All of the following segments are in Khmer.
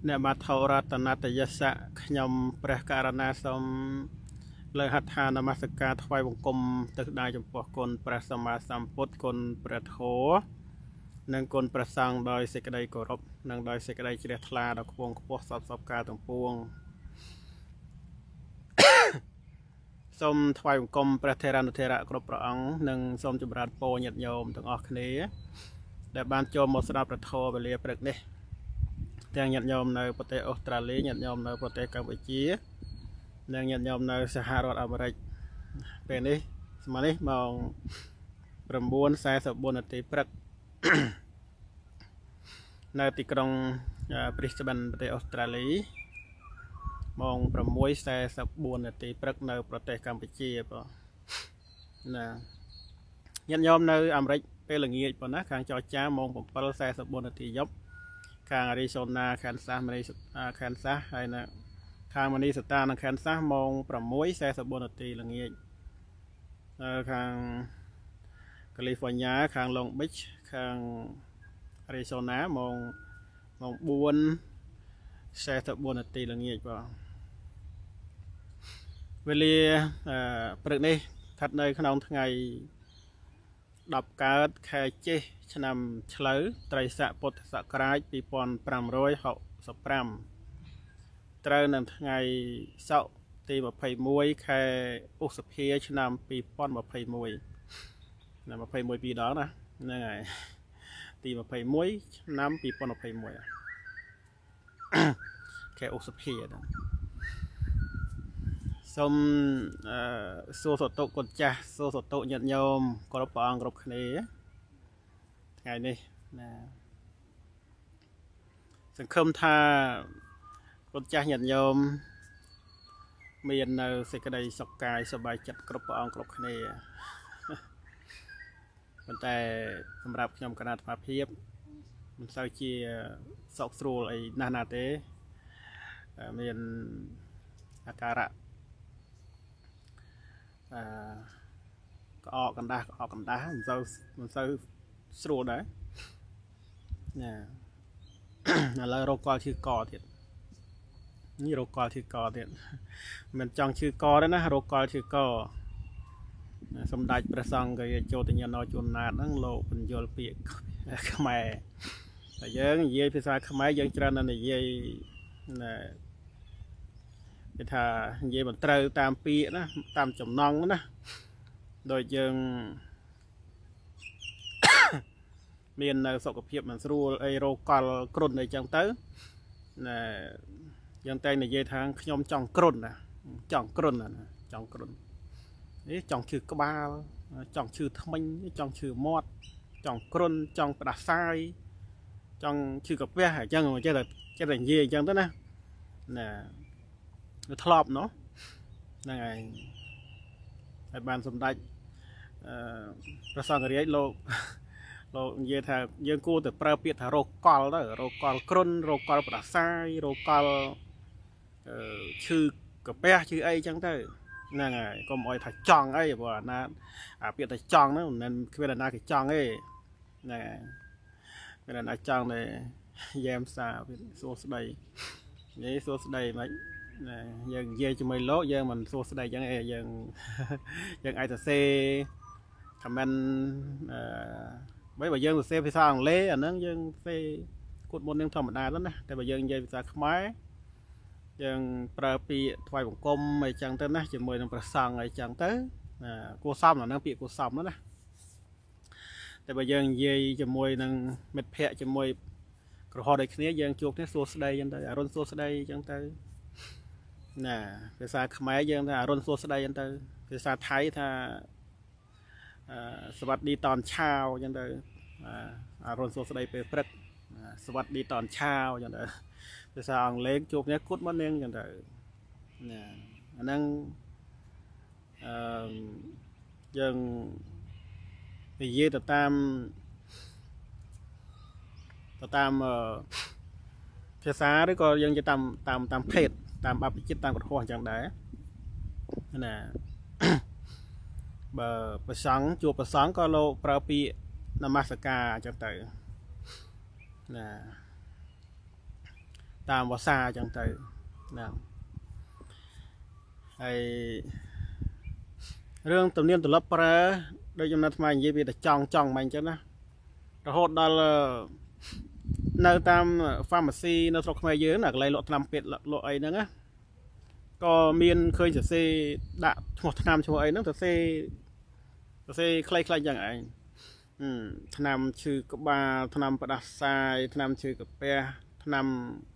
អ្នកបាថោរតនតយសៈខ្ញុំព្រះករណាសូមលើហដ្ឋានមស្ការថ្វាយបង្គំទឹកដាចំពោះគុណព្រះសម្មាសម្ពុទ្ធគុណព្រះធម៌និងគុណព្រះសង្ឃដោយសេចក្តីគោរពនិងដោយសេចក្តីជ្រះថ្លាដល់ខ្ពងខ្ពស់សពការទាំងពួងសូមថ្វាយបង្គំព្រះថេរនុថេរៈគ្រប់ព្រះអង្គនិងសូមចម្រើនពរញាតិញោមទាំងអស់គ្នាដែលបានចូលមកស្ដាប់ព្រះធម៌វេលាព្រឹកនេះទាំងញាតិញោមនៅប្រទេសអូស្ត្រាលីញាតិញោមនៅប្រទេសកម្ពុជានិងញាតិញោមនៅសហរដ្ឋអាមេរិកពេលនេះស្មើនេះម៉ោង 9:44 នាទីព្រឹកនៅទីក្រុងBrisbaneប្រទេសអូស្ត្រាលីម៉ោង 6:44 នាទីព្រឹកនៅប្រទេសកម្ពុជាបងណាញាតិញោមនៅអាមេរិកពេលល្ងាចប៉ុណ្ណាខាងចរចាម៉ោង 7:44 នាទីយប់ខាង Arizona ខាងសាសខាងសាសហើយនៅខាងមនីសតានិងខាងសាសម៉ោង 6:44 នាទីល្ងាចខាង California ខាង Long Beach ខាង Arizona ម៉ោង 4:44 នាទីល្ងាចបងវេលាព្រឹកនេះស្ថិតនៅក្នុងថ្ងៃ10កើតខែចេសឆ្នាំឆ្លូវត្រីស័កពុទ្ធសករាជ 2565 ត្រូវនឹងថ្ងៃសុក្រទី 21 ខែឧសភាឆ្នាំ 2021 ណា21 2ដងណាហ្នឹងហើយទី 21 ឆ្នាំ 2021 ខែឧសភាហ្នឹងសូមសួរសតុគុណចាស់សួរសតុញាតិញោមគ្រប់ព្រះអង្គគ្រប់គ្នាថ្ងៃនេះណាសង្ឃឹមថាគុណចាស់ញាតិញោមមាននៅសេចក្តីសុខកាយសប្បាយចិត្តគ្រប់ព្រះអង្គគ្រប់គ្នាប៉ុន្តែសម្រាប់ខ្ញុំគណៈអាត្មាភាពមិនសូវជាសុខស្រួលអីណាស់ទេមានអាការៈក្អកកណ្ដាស់មិនសូវស្រួលដែរណាឥឡូវរោគកលឈឺកទៀតនេះរោគកលឈឺកទៀតមិនចង់ឈឺកទេណារោគកលឈឺកសម្ដេចព្រះសង្ឃក៏ចូលទៅញាណជួនណាតហ្នឹងលោកបញ្យលពាក្យខ្មែរតែយើងនិយាយភាសាខ្មែរយើងច្រើនណាស់និយាយណាគេថានិយាយមិនត្រូវតាមពាក្យណាតាមចំណងណាដូចយើងមាននៅសុខភាពមិនស្រួលអីរោគកលគ្រុនអីចឹងទៅណាយើងតែនិយាយថាខ្ញុំចង់គ្រុនណាចង់គ្រុនណាចង់គ្រុននេះចង់ឈឺក្បាលចង់ឈឺធ្មេញចង់ឈឺមាត់ចង់គ្រុនចង់ផ្ដាសាយចង់ឈឺកាពះអញ្ចឹងចេះតែនិយាយអញ្ចឹងទៅណាធ្លាប់ណោះហ្នឹងហើយបានសម្ដេចព្រះសង្ឃរាជលោកនិយាយថាយើងគួរតែប្រើពាក្យថារោគកលទៅរោគកលគ្រុនរោគកលផ្ដាសាយរោគកលឈឺកាពះឈឺអីចឹងទៅហ្នឹងហើយកុំអោយថាចង់អីព្រោះអាណាអាពាក្យថាចង់ហ្នឹងមិនគ្មានអាណាគេចង់ទេហ្នឹងហើយមានអាណាចង់តែយ៉ែមសារសួស្ដីនេះសួស្ដីមិនណាយើងនិយាយជាមួយលោកយើងមិនសួស្ដីចឹងឯងយើងអាចសរសេរ comment បើយើងសរសេរភាសាអង់គ្លេសអាហ្នឹងយើងសរសេរគូតមុននឹងធម្មតាទៅណាតែបើយើងនិយាយភាសាខ្មែរយើងប្រើពាក្យថ្វាយបង្គំអីចឹងទៅណាជាមួយនឹងព្រះសង្ឃអីចឹងទៅគួរសមអាហ្នឹងពាក្យគួរសមណាតែបើយើងនិយាយជាមួយនឹងមិត្តភ័ក្តិជាមួយក្រហមដូចគ្នាយើងជួបគ្នាសួស្ដីចឹងទៅអរុនសួស្ដីចឹងទៅណាភាសាខ្មែរយើងថាអរុនសួស្ដីចឹងទៅភាសាថៃថាសวัสดีตอนเช้าចឹងទៅអរុនសួស្ដីពេលព្រឹកសวัสดีตอนเช้าចឹងទៅភាសាអង់គ្លេសជួបគ្នា good morning ចឹងទៅណាអាហ្នឹងយើងនិយាយទៅតាមភាសាឬក៏យើងនិយាយតាមភេទតាមបព្វជិតតាមក្រហមអញ្ចឹងដែរណាបើប្រសង់ជួបប្រសង់ក៏លោកប្រើពាក្យនមស្ការអញ្ចឹងទៅណា tam vào xa chẳng tới nè hay riêng tầm niên từ lớp ra đây trong năm mai gì bị chong mình chứ nè rồi hốt đó là nơi tam pharmacy nơi thuộc mai dưới là lấy lọ làm biệt lọ ấy nữa á có miên khơiจะ đã một năm cho ấy nó sẽคล้ายๆอย่างไงทำชื่อกับบาทำประดับทรายทำชื่อกับแปรทำ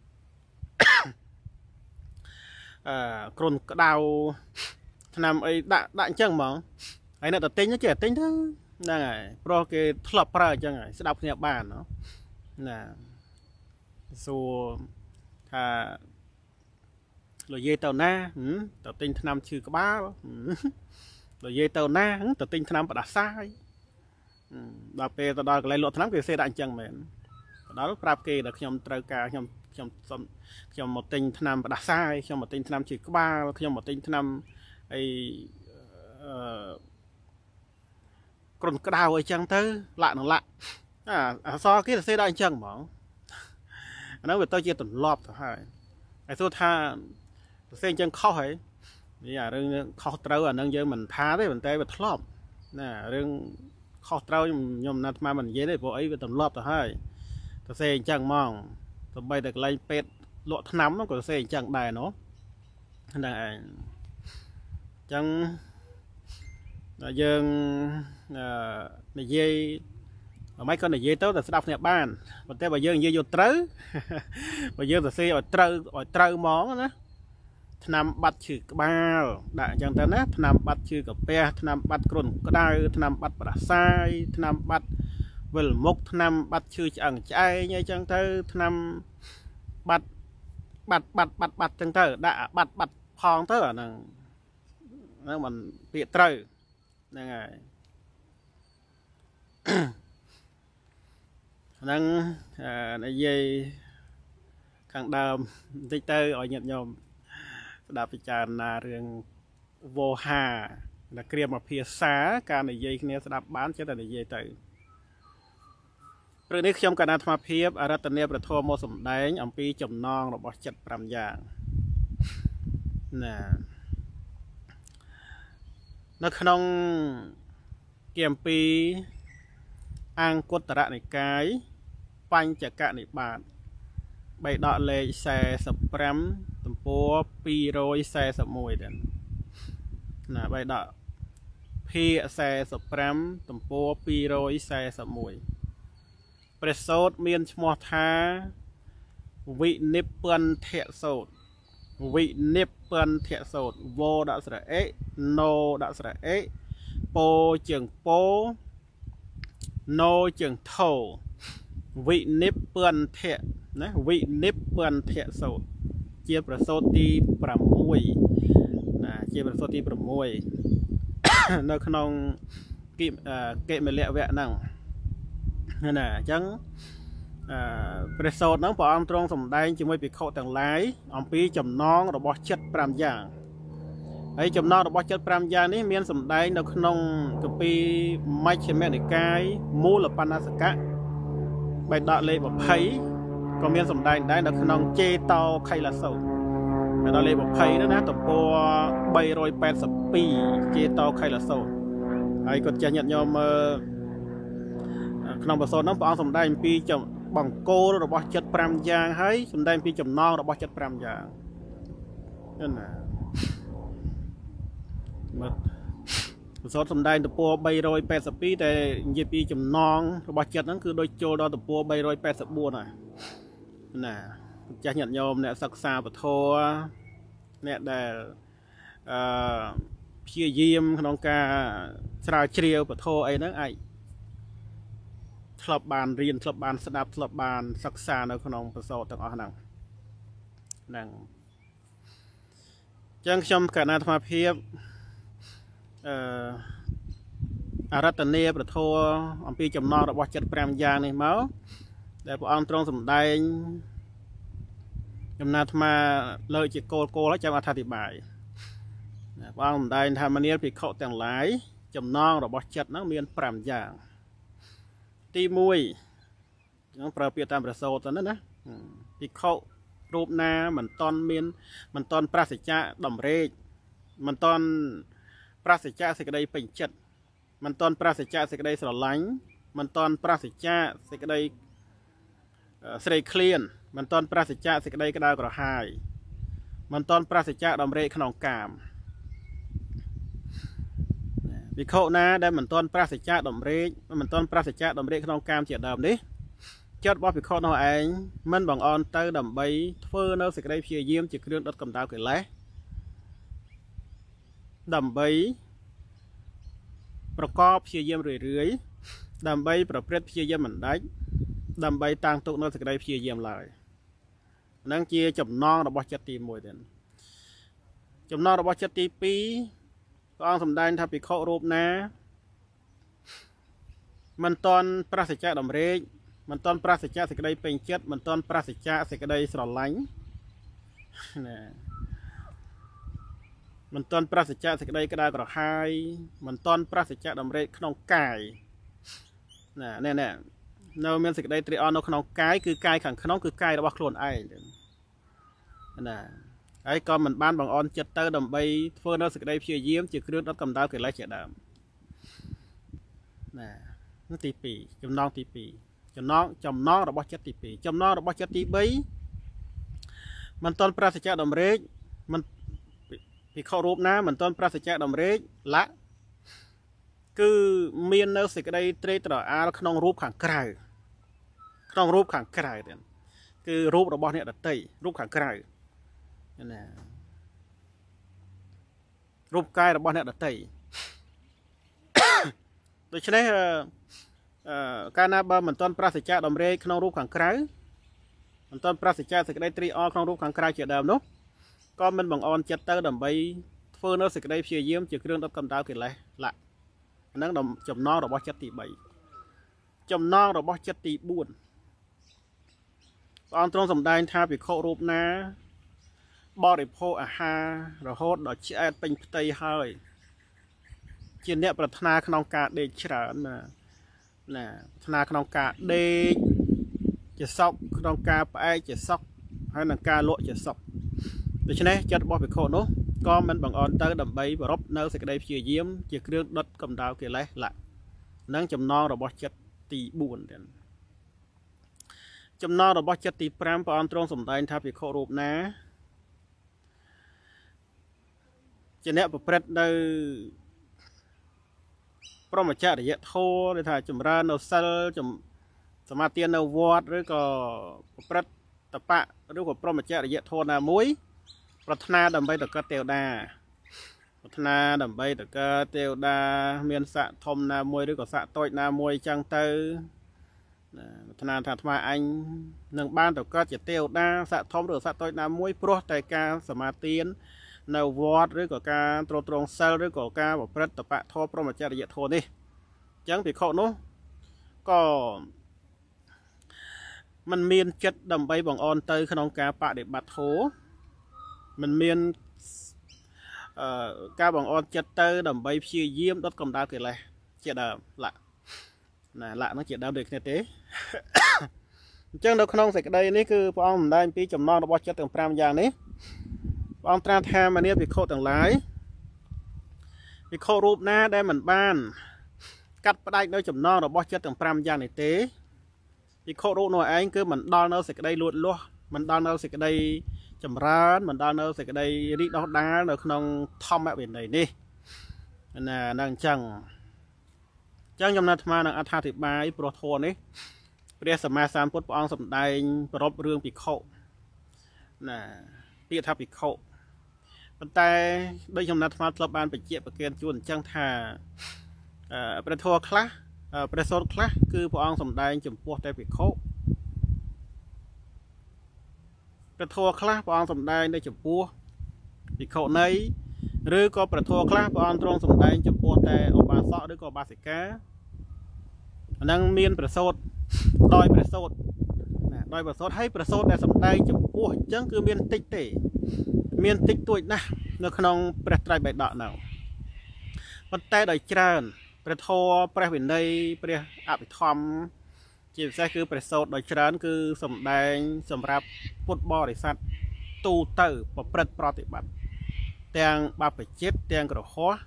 กรนกระดาวทำไอ้ด่านจังมั้งไอ้นั่นแต่ติ้งnó chỉติ้งthôiนั่นไงเพราะcáiทลบปลาจังไงสดับเนี่ยบ้านเนาะน่ะส่วนถ้าrồi dây tàu na tàu tinh tham chư có ba rồi dây tàu na tàu tinh tham đã sai đào pe tàu đào lấy lụa tham cái xe đạn chẳng mền đó lúc rap kê là nhom trâu ca nhom một tinh tham đã sai nhom một tinh tham chư có ba nhom một tinh tham ấy còn cái đào ấy chẳng tới lạ nó lạ so cái xe đạn chẳng mỏng nó về tôi chia tuần lọp thôiไอ้ตัวท่าเส้นจังเข้าให้นี่เรื่องเข้าเต้านั่งเยอะมันท้าได้มันเตะไปทลอบน่ะเรื่องเข้าเต้ายมนัดมามันเยอะได้พอไอ้ไปตำรอบต่อให้ตัวเส้นจังมองตัวใบแต่ไล่เป็ดโลดน้ำมันก็เส้นจังได้เนาะนั่นไอ้จังยังในเย่mấy con này dễ tới là sẽ đọc nhà ban và tới bây giờ dễ vô trớ bây giờ là xe ở trớ món đó tham bắt chữ ba đại chẳng tới nè tham bắt chữ cà phê tham bắt cồn có đai tham bắt bả sai tham bắt vườn mốc tham bắt chữ chẳng trai như chẳng tới tham bắt chẳng tới đã bắt phong tới ở nó mình bị trớ này năng này dây khang đàm tích tơ ở nhật nhom đạp tràn là riêng vô hà là kia mà phía xa cả này dây kia sẽ đạp bán chứ là này dây tự rồi nếu trong cả năm tham phiếp ở đây tên là thua mua sủng đánh ông pi chồng non là bỏ chặt làm dạng nè nó không kiềm pi ăn cốt tạ này cái bánh chả cả này bạn bày đọ lệ xe sập rắm tầm po pi rồi xe sập mùi đến nè bày đọ phi xe sập rắm tầm po pi rồi xe sập mùi presot miên chmo tha vị nếp pân thẹn sột vị nếp pân thẹn sột vô đã sửa ế nô đã sửa ế po trường po nô chừng thầu vị nếp pân thẹn vị nếp pân thẹn sầu chia bờ sô ti bờ mùi chia bờ sô ti bờ mùi nơi khung kệ mẹ lẹ vẹn nằng nè chẳng bờ sô nó bỏ ông trong sòng đai chỉ mới bị khâu tầng lái ông pi chầm non rồi bỏ chất pram giang ấy chầm non rồi bỏ chất pram giang ní miền sòng đai nó khung cái pi mai trên mẹ này cái mua là panasaka bài đọ lệ bọc thấy còn miền sòng đai đấy nó khung chê tàu khay là sầu bài đọ lệ bọc thấy đó nè tập po bay rồi pet sập pi chê tàu khay là sầu ấy còn chơi nhận nhom khung bờ sông nó bỏ sòng đai pi chầm bằng cô rồi bỏ chất pram giang ấy sòng đai pi chầm non rồi bỏ chất pram giang nên là số sầm đai tập po bay rồi pet sập piแต่ยี่ปีจำนองระบาดจัดนั้นคือโดยโจดอtập po bay rồi pet sậpบัวน่ะน่ะจะnhậnโยมเนี่ยศึกษาปะโทเนี่ยได้เพียเยี่ยมขนมกาสระเชียวปะโทไอ้นั่นไอ้ทลบบานเรียนทลบบานสนับทลบบานศึกษาในขนมประสบต่างๆนั่งจังชมการนาธรรมเพียบอารัตเนียประโทอัมพีจำนองระบบจัดแปลงยางในเมาส์แต่พออันตรงสมได้จำนาธรรมาเลยจิโกแล้วจะมาอธิบายพออันได้ทำมันนี้ผิดเข้าแต่งหลายจำนองระบบจัดนักเรียนแปลงยางตีมวยน้องประเปียตามประโซตอนนั้นนะผิดเข้าរូបណាមិនតន់មានមិនតន់ប្រសិជ្ជៈដំរេកមិនតន់ប្រសិជ្ជៈសេចក្តីពេញចិត្តមិនតន់ប្រសិជ្ជៈសេចក្តីស្រឡាញ់មិនតន់ប្រសិជ្ជៈសេចក្តីស្រេកឃ្លានមិនតន់ប្រសិជ្ជៈសេចក្តីក្តៅក្រហាយមិនតន់ប្រសិជ្ជៈដំរេកក្នុងកាមវិខុណាដែលមិនតន់ប្រសិជ្ជៈដំរេកមិនតន់ប្រសិជ្ជៈដំរេកក្នុងកាមជាដើមនេះចិត្តរបស់វិខុនោះឯងមិនបង្អន់ទៅដើម្បីធ្វើនៅសេចក្តីព្យាយាមជាគ្រឿងដុតកម្ដៅកិលេសដើម្បីប្រកបព្យាយាមរឿយដើម្បីប្រព្រឹត្តព្យាយាមមិនដាច់ដើម្បីតាំងទុកនៅសេចក្តីព្យាយាមឡើយហ្នឹងជាចំណងរបស់ចិត្តទី1ទៀតចំណងរបស់ចិត្តទី2ព្រះអង្គសម្ដែងថាភិក្ខុរូបណាមិនតន់ប្រសិជ្ជៈដំរេកមិនតន់ប្រសិជ្ជៈសេចក្តីពេញចិត្តមិនតន់ប្រសិជ្ជៈសេចក្តីស្រឡាញ់ណាមិនតន់ប្រសិជ្ជៈសេចក្តីក្តៅក្រហាយមិនតន់ប្រសិជ្ជៈដំរេកក្នុងកាយណាណែនៅមានសេចក្តីត្រេកអរនៅក្នុងកាយគឺកាយខាងក្នុងគឺកាយរបស់ខ្លួនឯងណាហើយក៏មិនបានបង្អន់ចិត្តទៅដើម្បីធ្វើនៅសេចក្តីព្យាយាមជាគ្រឿងដុតកម្ដៅកិលេសជាដើមណានោះទី2ចំណងទី2ចំណងរបស់ចិត្តទី2ចំណងរបស់ចិត្តទី3មិនតន់ប្រសិជ្ជៈដំរេកមិនភិក្ខុរូបណាមិនតន់ប្រសិជ្ជៈដំរេកលៈគឺមាននៅសេចក្តីត្រេកត្រអាលក្នុងរូបខាងក្រៅក្នុងរូបខាងក្រៅទៀតគឺរូបរបស់អ្នកដតីរូបខាងក្រៅណារូបកាយរបស់អ្នកដតីដូច្នេះកាលណាបើមិនទាន់ប្រសិជ្ជៈដំរេកក្នុងរូបខាងក្រៅមិនទាន់ប្រសិជ្ជៈសេចក្តីត្រេកអរក្នុងរូបខាងក្រៅជាដើមនោះក៏មិនបង្អន់ចិត្តទៅដើម្បីធ្វើនៅសេចក្តីព្យាយាមជាគ្រឿងដុតកម្ដៅកិលេសលៈហ្នឹងចំណងរបស់ចិត្តទី3ចំណងរបស់ចិត្តទី4ព្រះអង្គទ្រង់សម្ដែងថាភិក្ខុរូបណាបរិភោគអាហាររហូតដល់ឆ្អែតពេញផ្ទៃហើយជាអ្នកប្រាថ្នាក្នុងការដេកច្រើនណាប្រាថ្នាក្នុងការដេកជាសុខក្នុងការផ្អែកជាសុខហើយនឹងការលក់ជាសុខដូច្នេះចិត្តរបស់ភិក្ខុនោះក៏មិនបង្អន់ទៅដើម្បីប្រពនៅសេចក្តីព្យាយាមជាគ្រឿងដុតកម្ដៅកិលេសលៈនឹងចំណងរបស់ចិត្តទី4ទៀតចំណងរបស់ចិត្តទី5ព្រះអង្គទ្រង់សម្ដែងថាភិក្ខុរូបណាជាអ្នកប្រព្រឹត្តនៅព្រហ្មចរិយធម៌ដែលថាចម្រើននៅសិលសមាទាននៅវត្តឬក៏ប្រព្រឹត្តតបៈឬក៏ព្រហ្មចរិយធម៌ណាមួយប្រាថ្នាដើម្បីទៅកើតទេវតាប្រាថ្នាដើម្បីទៅកើតទេវតាមានស័ក្តិធំណាមួយឬក៏ស័ក្តិតូចណាមួយចឹងទៅប្រាថ្នាថាអាត្មាអញនឹងបានទៅកើតជាទេវតាស័ក្តិធំឬស័ក្តិតូចណាមួយព្រោះតែការសមាទាននៅវត្តឬក៏ការទ្រទ្រង់សិលឬក៏ការប្រព្រឹត្តតបៈធម៌ព្រហ្មចរិយធម៌នេះអញ្ចឹងភិក្ខុនោះក៏มันមានចិត្តដើម្បីបង្អន់ទៅក្នុងការបដិបត្តិធម៌มันមានការបង្អន់ចិត្តទៅដើម្បីព្យាយាមដុតកម្ដៅកិលេសជាដើមលៈនោះជាដើមដូចគ្នាទេអញ្ចឹងនៅក្នុងសេចក្តីនេះគឺព្រះអង្គសម្ដែងពីចំណងរបស់ចិត្តទាំង5យ៉ាងនេះព្រះអង្គត្រាស់ថាមនាភិក្ខុទាំងឡាយភិក្ខុរូបណាដែលមិនបានកាត់ផ្ដាច់នៅចំណងរបស់ចិត្តទាំង5យ៉ាងនេះទេភិក្ខុរូបនោះឯងគឺមិនដល់នៅសេចក្តីលួចលាស់មិនដល់នៅសេចក្តីចម្រើនមិនដល់នៅសេចក្តីរីកដុះដាលនៅក្នុងធម្មវិន័យនេះណានឹងអញ្ចឹងចំណាត់អាត្មានឹងអត្ថាធិប្បាយព្រោះធម៌នេះព្រះសម្មាសម្ពុទ្ធព្រះអង្គសម្ដែងប្រពរឿងភិក្ខុណាពាក្យថាភិក្ខុប៉ុន្តែដោយចំណាត់អាត្មាធ្លាប់បានបញ្ជាក់ប្រកាសជួនអញ្ចឹងថាព្រះធម៌ខ្លះព្រះសូត្រខ្លះគឺព្រះអង្គសម្ដែងចំពោះតែភិក្ខុព្រះធម៌ខ្លះព្រះអង្គសម្ដែងនៅចំពោះភិក្ខុនីឬក៏ព្រះធម៌ខ្លះព្រះអង្គទ្រង់សម្ដែងចំពោះតែឧបាសកឬក៏ឧបាសិកាអាហ្នឹងមានព្រះសូត្រដោយព្រះសូត្រដោយព្រះសូត្រហើយព្រះសូត្រដែលសម្ដែងចំពោះអញ្ចឹងគឺមានតិចទេមានតិចតួចណាស់នៅក្នុងព្រះត្រៃបិដកនោះប៉ុន្តែដោយច្រើនព្រះធម៌ព្រះវិន័យព្រះអភិធម្មជាពិសេសគឺព្រះសូត្រដោយច្រើនគឺសំដែងសម្រាប់ពុទ្ធបរិស័ទទូទៅប្រព្រឹត្តប្រតិបត្តិទាំងបព្វជិតទាំងក្រហម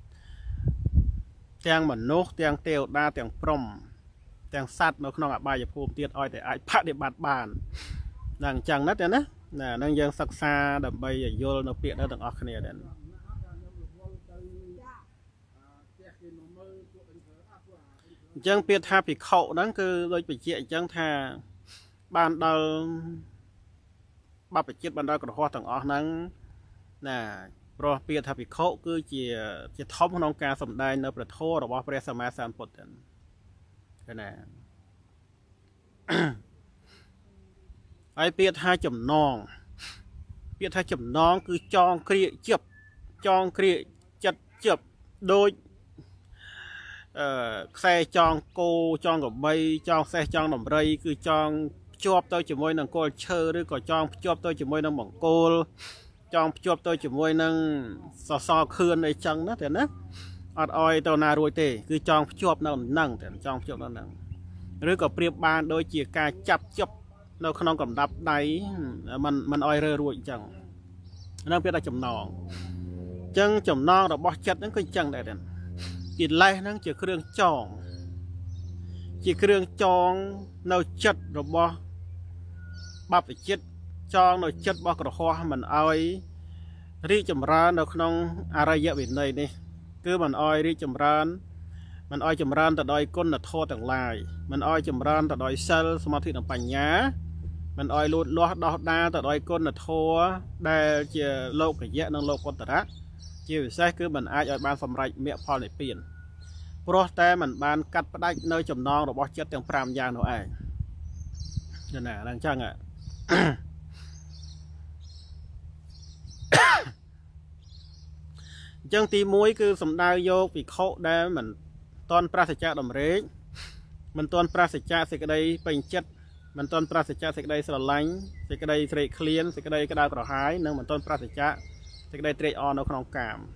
ទាំងមនុស្សទាំងទេវតាទាំងព្រហ្មទាំងសត្វនៅក្នុងអបាយភូមិទៀតឲ្យតែអាចបដិបត្តិបានហ្នឹងអញ្ចឹងណាទេណានឹងយើងសិក្សាដើម្បីឲ្យយល់នៅពាក្យនៅទាំងអស់គ្នាដែរអញ្ចឹងពាក្យថាភិក្ខុហ្នឹងគឺដូចបញ្ជាក់អញ្ចឹងថាបានដល់បព្វជិតបានដល់ក្រហមទាំងអស់ហ្នឹងណាព្រោះពាក្យថាភិក្ខុគឺជាធំក្នុងការសម្ដែងនៅព្រះធម៌របស់ព្រះសម្មាសម្ពុទ្ធហ្នឹងណាហើយពាក្យថាចំណងគឺចងគ្រាចងគ្រាចិត្តជិបដូចខ្សែចងគោចងក្របីចងសេះចងដំរីគឺចងភ្ជាប់ទៅជាមួយនឹងគល់ឈើឬក៏ចងភ្ជាប់ទៅជាមួយនឹងបង្គោលចងភ្ជាប់ទៅជាមួយនឹងសសរខឿនអីចឹងណាទេណាអត់អោយទៅណារួចទេគឺចងភ្ជាប់នៅនឹងតែចងភ្ជាប់នៅនឹងឬក៏ប្រៀបបានដូចជាការចាប់ជាប់នៅក្នុងកំដាប់ដៃมันអោយរើរួចអញ្ចឹងហ្នឹងពាក្យថាចំណងអញ្ចឹងចំណងរបស់ចិត្តហ្នឹងគឺអញ្ចឹងដែរកិលេសហ្នឹងជាគ្រឿងចងនៅចិត្តរបស់បព្វជិតចងនៅចិត្តរបស់ក្រហមមិនអោយរីកចម្រើននៅក្នុងអរិយវិន័យនេះគឺមិនអោយរីកចម្រើនមិនអោយចម្រើនទៅដោយគុណធម៌ទាំងឡាយមិនអោយចម្រើនទៅដោយសិលសមាធិនិងបញ្ញាមិនអោយលូតលាស់ដោះដាលទៅដោយគុណធម៌ដែលជាលោកយៈនិងលោកុត្តរៈជាពិសេសគឺមិនអាចឲ្យបានសម្រេចមគ្គផលនិព្វានព្រោះតែมันបានកាត់ផ្ដាច់នៅចំណងរបស់ចិត្តទាំង5យ៉ាងនោះឯងណាហ្នឹងចឹងអញ្ចឹងទី1គឺសំដៅយកភិក្ខុដែលមិនតន់ប្រសិជ្ជៈដំរេកមិនតន់ប្រសិជ្ជៈសេចក្តីពេញចិត្តមិនតន់ប្រសិជ្ជៈសេចក្តីស្រឡាញ់សេចក្តីស្រេកឃ្លានសេចក្តីក្តៅក្រហាយនិងមិនតន់ប្រសិជ្ជៈសេចក្តីត្រេកអរនៅក្នុងកាម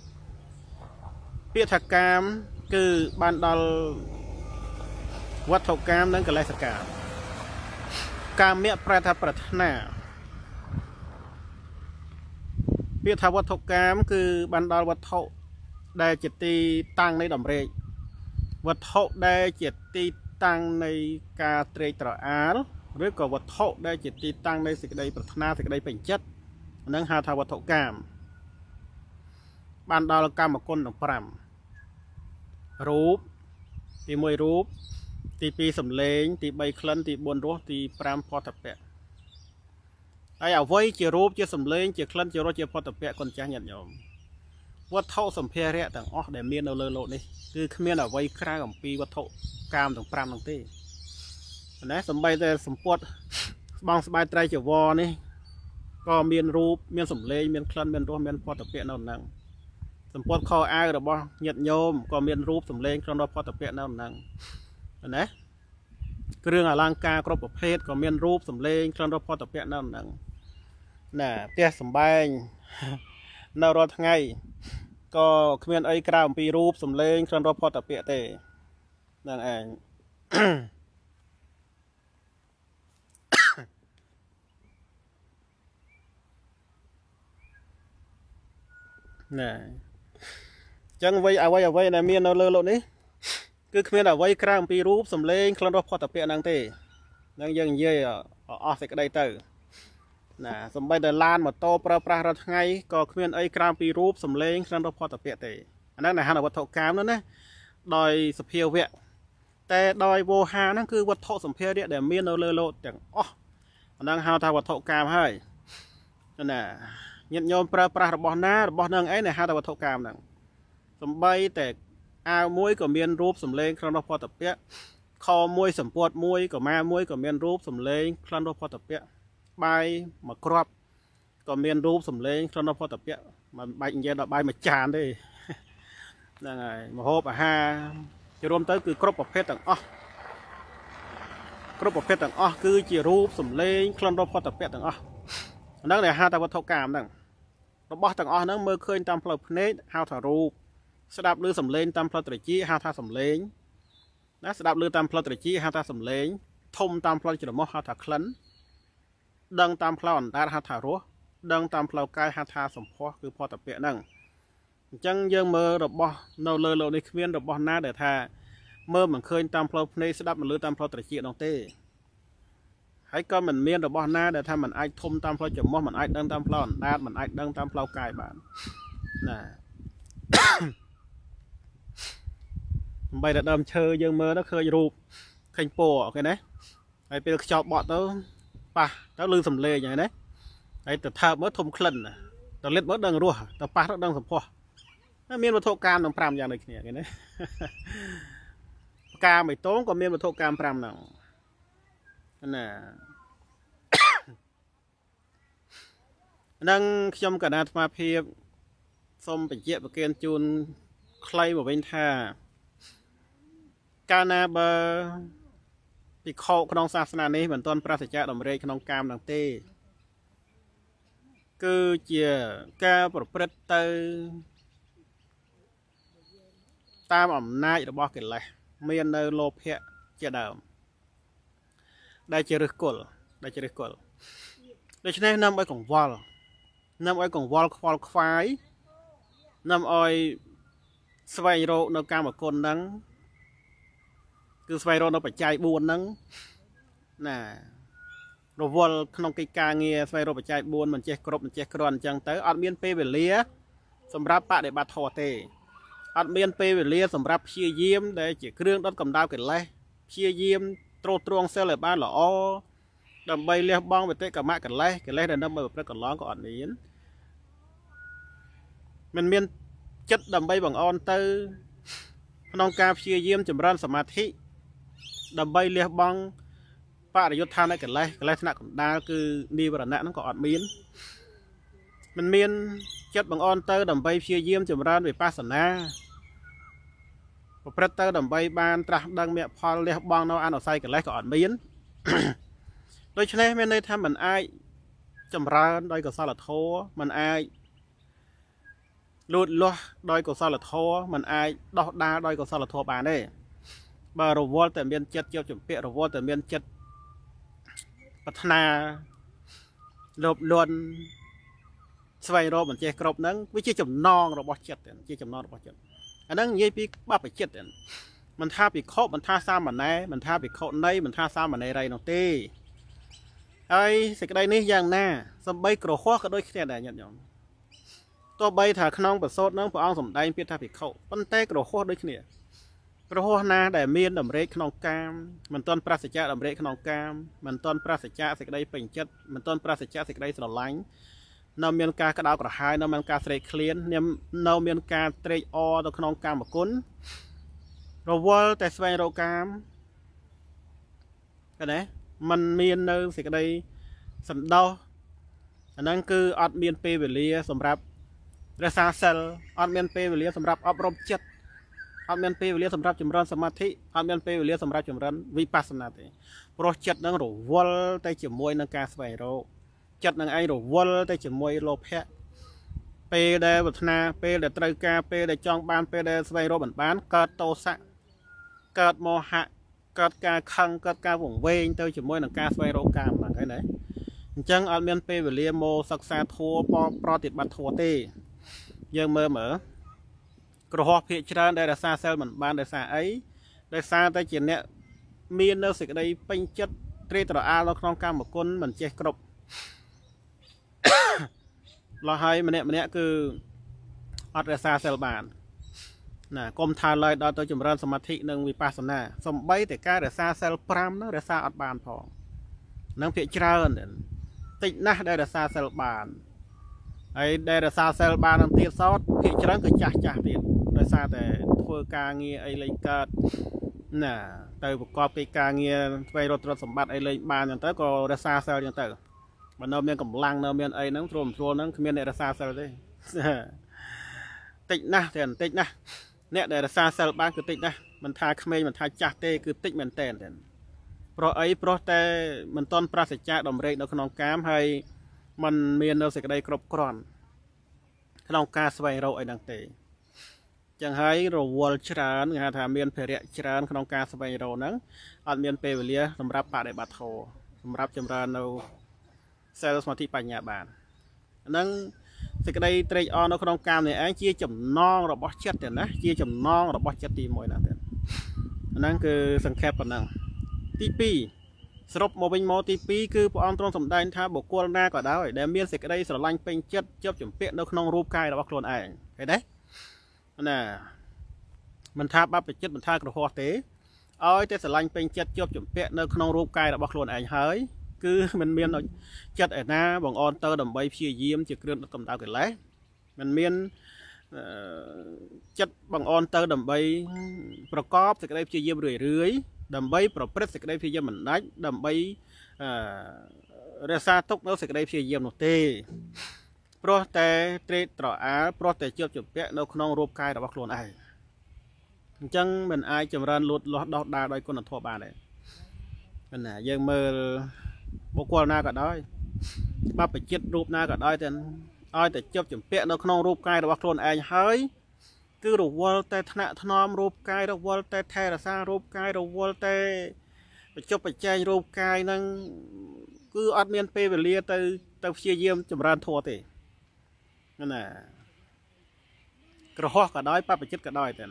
ពាក្យថាកាមគឺបានដល់វត្ថុកាមនិងកិលេសកាមកាមៈប្រែថាប្រាថ្នាពាក្យថាវត្ថុកាមគឺបានដល់វត្ថុដែលជាទីតាំងនៃដំរេកវត្ថុដែលជាទីតាំងនៃការត្រេកត្រអាលឬក៏វត្ថុដែលជាទីតាំងនៃសេចក្តីប្រាថ្នាសេចក្តីពេញចិត្តនឹងហៅថាវត្ថុកាមបានដល់កម្មគុណទាំង5រូបទី1រូបទី2សំឡេងទី3ក្លិនទី4រសទី5ផតពៈហើយអ្វីជារូបជាសំឡេងជាក្លិនជារសជាផតពៈគុណចាស់ញាតិញោមវត្ថុសម្ភារៈទាំងអស់ដែលមាននៅលើโลกនេះគឺគ្មានអ្វីក្រៅអំពីវត្ថុកាមទាំង5នោះទេណាសំបីតែសម្ពុតស្បង់ស្បែកត្រៃចវរនេះក៏មានរូបមានសំឡេងមានក្លិនមានរសមានផតពៈនៅហ្នឹងសម្ពុតខោអាវរបស់ញាតិញោមក៏មានរូបសំឡេងក្នុងរសផតពៈនៅហ្នឹងណាគ្រឿងអលង្ការគ្រប់ប្រភេទក៏មានរូបសំឡេងក្នុងរសផតពៈនៅហ្នឹងណាផ្ទះសម្បែងនៅរាល់ថ្ងៃក៏គ្មានអីក្រៅអំពីរូបសំឡេងក្នុងរសផតពៈទេហ្នឹងឯងណាអញ្ចឹងអ្វីដែលមាននៅលើโลกនេះគឺគ្មានអ្វីក្រៅអំពីរូបសំឡេងក្លិនរសផតពៈហ្នឹងទេហ្នឹងយើងនិយាយអស់សេចក្តីទៅណាសំបីតែឡានម៉ូតូប្រើប្រាស់រាល់ថ្ងៃក៏គ្មានអីក្រៅពីរូបសំឡេងក្លិនរសផតពៈទេអាហ្នឹងហៅថាវត្ថុកាមនោះណាដោយសភាវៈតែដោយវោហាហ្នឹងគឺវត្ថុសម្ភារៈដែលមាននៅលើโลกទាំងអស់អាហ្នឹងហៅថាវត្ថុកាមហើយណាញាតិញោមប្រើប្រាស់របស់ណារបស់នឹងអីដែលហៅថាវត្ថុកាមហ្នឹងសំបីតែអាវមួយក៏មានរូបសំឡេងក្នុងរសផតពៈខមួយសម្ពុតមួយក៏ម៉ាមួយក៏មានរូបសំឡេងក្នុងរសផតពៈបាយមួយគ្រាប់ក៏មានរូបសំឡេងក្នុងរសផតពៈមិនបាច់និយាយដល់បាយមួយចានទេហ្នឹងហើយម្ហូបអាហារជារួមទៅគឺគ្រប់ប្រភេទទាំងអស់គឺជារូបសំឡេងក្នុងរសផតពៈទាំងអស់ហ្នឹងដែលហៅថាវត្ថុកាមហ្នឹងរបស់ទាំងអស់ហ្នឹងមើលឃើញតាមផ្លូវភ្នែកហៅថារូបស្ដាប់ឮសំឡេងតាមផ្លូវត្រចៀកហៅថាសំឡេងណាស្ដាប់ឮតាមផ្លូវត្រចៀកហៅថាសំឡេងធំតាមផ្លូវច្រមុះហៅថាក្លិនដឹងតាមផ្លូវអណ្ដាតហៅថារសដឹងតាមផ្លូវកាយហៅថាសម្ផស្សគឺផតពៈហ្នឹងអញ្ចឹងយើងមើលរបស់នៅលើលោកនេះគ្មានរបស់ណាដែលថាមើលមិនឃើញតាមផ្លូវភ្នែកស្ដាប់មិនឮតាមផ្លូវត្រចៀកនោះទេហើយក៏មិនមានរបស់ណាដែលថាมันអាចធំតាមផ្លូវច្រមុះมันអាចដឹងតាមផ្លូវអណ្ដាតมันអាចដឹងតាមផ្លូវកាយបានណាបីតែដើមឈើយើងមើលទៅឃើញរូបឃើញពណ៌អូខេណាហើយពេលខ្យល់បក់ទៅប៉ះទៅឮសំឡេងហ្នឹងណាហើយទៅថើបមើលធំក្លិនទៅលិតមើលដឹងរសទៅប៉ះទៅដឹងសម្ផស្សមានវត្ថុកាមទាំង5យ៉ាងដូចគ្នាគេណាកាមបៃតងក៏មានវត្ថុកាម5ហ្នឹងណានឹងខ្ញុំកណ្ដាអាត្មាភាពសូមបញ្ជាក់ប្រគិនជូនខ្លីមកវិញថាកាលណាបើភិក្ខុក្នុងសាសនានេះមិនទាន់ប្រសិទ្ធដំរេកក្នុងកាមនឹងទេគឺជាការប្រព្រឹត្តទៅតាមអំណាចរបស់កិលេសមាននៅលោភៈជាដើមដែលជាឫសគល់ដូច្នេះនាំឲ្យកង្វល់ខ្វល់ខ្វាយនាំឲ្យស្វែងរកនៅកាមគុណហ្នឹងគឺស្វែងរកនៅបច្ច័យ4ហ្នឹងណារវល់ក្នុងកិច្ចការងារស្វែងរកបច្ច័យ4មិនចេះគ្រប់មិនចេះគ្រាន់អញ្ចឹងទៅអត់មានពេលវេលាសម្រាប់បដិបត្តិធម៌ទេអត់មានពេលវេលាសម្រាប់ព្យាយាមដែលជាគ្រឿងដុតកម្ដៅកិលេសព្យាយាមទ្រទ្រង់សិលឲ្យបានល្អដើម្បីលះបង់វិតិកម្មកិលេសដែលនាំឲ្យប្រព្រឹត្តកន្លងក៏អត់មានមិនមានចិត្តដើម្បីបង្អន់ទៅក្នុងការព្យាយាមចម្រើនសមាធិដើម្បីលះបង់បរិយុទ្ធឋានកិលេសថ្នាក់កណ្ដាលគឺនិវរណៈហ្នឹងក៏អត់មានមិនមានចិត្តបង្អន់ទៅដើម្បីព្យាយាមចម្រើនវិបស្សនាប្រព្រឹត្តទៅដើម្បីបានត្រាស់ដឹងមគ្គផលលះបង់នៅអនុស្ស័យកិលេសក៏អត់មានដូច្នេះមានន័យថាมันអាចចម្រើនដោយកុសលធម៌มันអាចលូតលាស់ដោយកុសលធម៌มันអាចដោះដាលដោយកុសលធម៌បានទេបើរវល់តែមានចិត្តជាប់ជំពាក់រវល់តែមានចិត្តប្រាថ្នាលោភលន់ស្វែងរកមិនចេះគ្រប់ហ្នឹងវាជាចំណងរបស់ចិត្តជាចំណងរបស់ចិត្តអាហ្នឹងនិយាយពីបព្វជិតមិនថាភិក្ខុមិនថាសាមណេរមិនថាភិក្ខុណីមិនថាសាមណេរីនោះទេហើយសេចក្តីនេះយ៉ាងណាសំបីក្រហោះក៏ដូចគ្នាដែរញាតិញោមទោះបីថាក្នុងប្រសូតហ្នឹងព្រះអង្គសម្ដែងពាក្យថាភិក្ខុប៉ុន្តែក្រហោះដូចគ្នាក្រហោះណាដែលមានដំរេកក្នុងកាមមិនទាន់ប្រសិទ្ធដំរេកក្នុងកាមមិនទាន់ប្រសិទ្ធសេចក្តីពេញចិត្តមិនទាន់ប្រសិទ្ធសេចក្តីស្រឡាញ់នៅមានការក្តៅក្រហាយនៅមានការស្រេកឃ្លាននៅមានការត្រេកអរទៅក្នុងកាមគុណរវល់តែស្វែងរកកាមឃើញទេมันមាននៅសេចក្តីសន្តោសអាហ្នឹងគឺអត់មានពេលវេលាសម្រាប់រក្សាសិលអត់មានពេលវេលាសម្រាប់អប់រំចិត្តអត់មានពេលវេលាសម្រាប់ចម្រើនសមាធិអត់មានពេលវេលាសម្រាប់ចម្រើនវិបស្សនាទេព្រោះចិត្តនឹងរវល់តែជាមួយនឹងការស្វែងរកចិត្តនឹងឯងរវល់តែជាមួយលោភៈពេលដែលវេទនាពេលដែលត្រូវការពេលដែលចង់បានពេលដែលស្វែងរកមិនបានកើតទោសៈកើតមោហៈកើតការខឹងកើតការវង្វេងទៅជាមួយនឹងការស្វែងរកកាមហ្នឹងហើយណាអញ្ចឹងអត់មានពេលវេលាមកសិក្សាធម៌ប្រតិបត្តិធម៌ទេយើងមើលក្រហោះភាកច្រើនដែលរក្សាសិលមិនបានដោយសារអីដោយសារតែជាអ្នកមាននៅសេចក្តីពេញចិត្តត្រេកត្រអាលនៅក្នុងកម្មគុណមិនចេះគ្រប់លោះហើយម្នាក់គឺអត់រក្សាសិលបានណាកុំថាឡើយដល់ទៅចម្រើនសមាធិនិងវិបស្សនាសំបីតែការរក្សាសិល5ហ្នឹងរក្សាអត់បានផងនឹងភាកច្រើនតិចណាស់ដែលរក្សាសិលបានហើយដែលរក្សាសិលបាននឹងទៀតសោតភាកច្រើនគឺចាស់ទៀតដោយសារតែធ្វើការងារអីលេងកើតណាទៅប្រកបកិច្ចការងារស្វែងរកទ្រព្យសម្បត្តិអីលេងបានអញ្ចឹងទៅក៏រក្សាសិលអញ្ចឹងទៅបើនៅមានកម្លាំងនៅមានអីហ្នឹងទ្រមទ្រហ្នឹងគ្មានអ្នករក្សាសិលទេតិចណាស់តែតិចណាស់អ្នកដែលរក្សាសិលបានគឺតិចណាស់មិនថាក្មេងមិនថាចាស់ទេគឺតិចមែនតើព្រោះអីព្រោះតែមិនទាន់ប្រសិទ្ធដំរេកនៅក្នុងកាមហើយมันមាននៅសេចក្តីគ្រប់គ្រាន់ក្នុងការស្វែងរកអីហ្នឹងទេ chẳng hay rồi wall tràn người ta miền phải rẽ tràn không ca sắp bay rồi nắng ăn miền pe về lia sầm ráp bạc để bát thô sầm ráp chấm ra đâu xe mà thị bành nhà bàn nắng thì cái đây trade on nó không cam này anh chia chấm non rồi bó chết tiền đấy chia chấm non rồi bó chết tìm mỗi nào tiền nắng cứ sang kẹp phần năng TPสรุปมาเป็นโมทีปีคือพออันตรงสมได้ท่าบุกโกลนาก็ได้แต่เมียนเสกได้สลังเป็นเจ็ดเจ็บจุ่มเปียกในขนมรูปกายเราโคลนเองเห็นไหมน่ะมันท่าบ้าเป็นเจ็ดมันท่ากระหัวเตะเอาแต่สลังเป็นเจ็ดเจ็บจุ่มเปียกในขนมรูปกายเราโคลนเองเฮ้ยคือมันเมียนเจ็ดไอ้น้าบังออนเตอร์ดำใบเพียยิ้มจะเกลื่อนตำดาวกันเลยมันเมียนเจ็ดบังออนเตอร์ดำใบประกอบเสกได้เพียยิ้มเรื่อยđầm bay pro press sẽ đây phía dân mình đánh đầm bay ra xa tốc nó sẽ đây phía dân một tê pro tê tê trọ á pro tê chưa chụp vẽ đâu không rộp cai đã bắt luôn ai chân mình ai chầm ran lụt lót đọt đa đây con là thua bà này mình là dân mơ bộ quần na cả đói ba phải chết rộp na cả đói thì ai để chụp chụp vẽ đâu không rộp cai đã bắt luôn ai hơi cứ đồ wall tay thạ thnom rộp cai đồ wall tay thay là sao rộp cai đồ wall tay chụp phải chơi rộp cai năng cứ admin pe về lia tay tay chia diêm chấm ran thua thì nên là cái hoa cả đói pa phải chết cả đói thì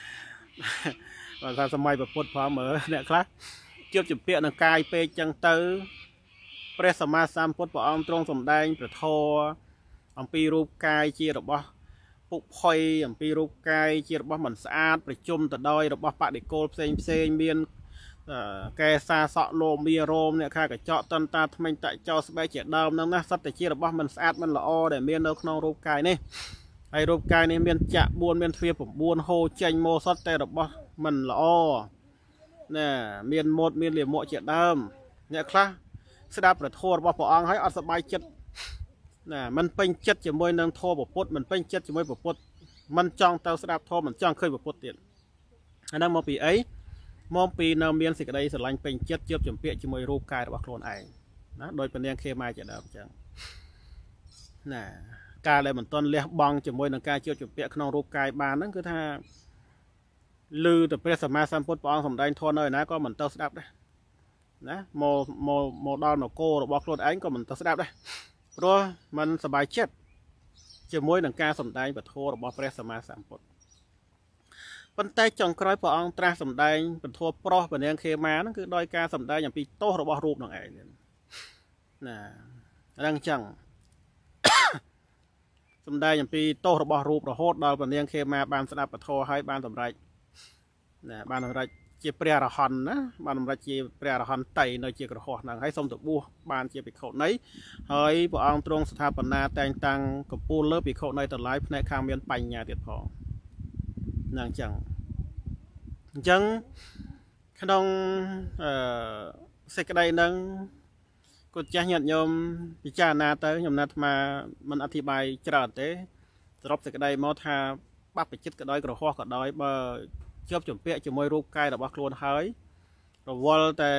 và sao sớm mai bật phốt phá mở nè khác chụp chụp tiện là cai pe chân tư presama sam phốt bỏ ông trong sầm đai phải thua ông pi rộp cai chia được baoปุกพอยอย่างปีรูปกายเชี่ยวบ้ามันสะอาดประชุมแต่ดอยบ้าปะเด็กโกลเซนเมียนแกซาสะโลมีโรมเนี่ยค่ะกับเจาะตันตาทำไมแต่เจ้าสบายเจียดดำนั่นนะสัตว์แต่เชี่ยวบ้ามันสะอาดมันละอแต่เมียนเอาขนมรูปกายนี่ไอรูปกายนี่เมียนจะบวนเมียนเฟียผมบวนโฮเจนโมสัตว์แต่บ้ามันละอเนี่ยเมียนหมดเมียนเหลี่ยมหมดเจียดดำเนี่ยค่ะสดาประโทษบ้าปออังให้อัศบายเจ็ดน่ะมันเป็นเจ็ดจะมวยนางโทบปุ๊ดมันเป็นเจ็ดจะมวยบปุ๊ดมันจ้องเตาสดับโทมันจ้องเคยบปุ๊ดเตียนอันนั้นมองปีไอ้มองปีนามเมียนสิกระไดสลังเป็นเจ็ดเจ็บจมเปียจะมวยรูปกายหรือว่าโคลนไอนะโดยเป็นเรื่องเคมีจะดับจังน่ะการอะไรเหมือนต้นเลี้ยบองจะมวยนางกายเจ็บจมเปียขนมรูปกายบานนั่นคือถ้าลือแต่เปรสมาสัมพุทธปองสมได้ทนเลยนะก็เหมือนเตาสดับได้นะโมดอนโกหรือว่าโคลนไอก็เหมือนเตาสดับได้เพราะมันสบายเจ็ดจะมวยหนังกาสมได้แบบโทรบอเปรสมาสามปดปันไตจังคร้อยปองตราสมได้เป็นโทรโปรเป็นเรื่องเคมานั่นคือโดยการสมได้อย่างปีโต้ระบอรูปหนังไอ้เนี่ยนะดังจัง สมได้อย่างปีโต้ระบอรูประโหดโดยเป็นเรื่องเคมาบานสนับปะโทรให้บานสมได้นะบานสมได้เจียเปรียร์ฮันนะบานเราเจียเปรียร์ฮันไตในเจียกระหอบนั่งให้สมตัวบัวบานเจียไปเขาไหนเฮ้ยพอเอาตรงสถาปนาแต่งตังกับปูเลิฟไปเขาในแต่ไลฟ์ในข้างเมียนไปญาติพอนั่งจังขนมเสกได้นั่งก็จะหยัดยมพิจารณาเตยมนัดมามันอธิบายจราเตะสรุปเสกได้มอทาปั๊บไปจิตกระดอยกระหอบกระดอยเบอเชื่อมจุ่มเปียจะมวยรูปกายแต่ว่าโคลนหายเราวอลแต่